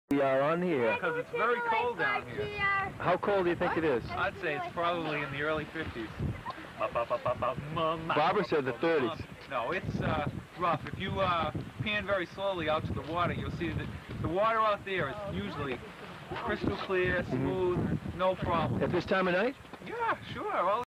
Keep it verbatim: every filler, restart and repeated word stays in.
We are on here. Because it's very cold down here. How cold do you think it is? I'd say it's probably in the early fifties. Barbara said the thirties. No, it's uh, rough. If you uh, pan very slowly out to the water, you'll see that the water out there is usually crystal clear, smooth, mm-hmm. no problem. At this time of night? Yeah, sure. All